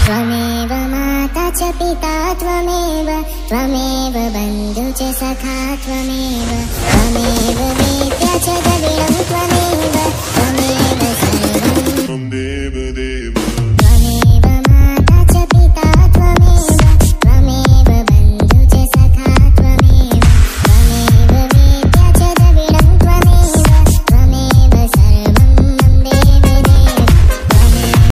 त्वमेव माता च पिता त्वमेव त्वमेव बन्धु च सखा त्वमेव त्वमेव वेद्या च द्रविणं त्वमेव त्वमेव